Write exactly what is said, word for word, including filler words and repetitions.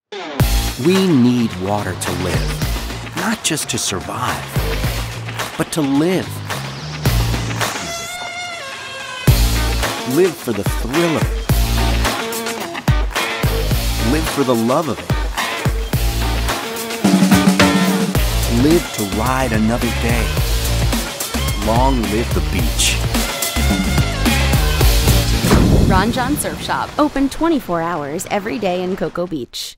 We need water to live, not just to survive, but to live. Live for the thrill of it. Live for the love of it. Live to ride another day. Long live the beach. Ron Jon Surf Shop, open twenty-four hours every day in Cocoa Beach.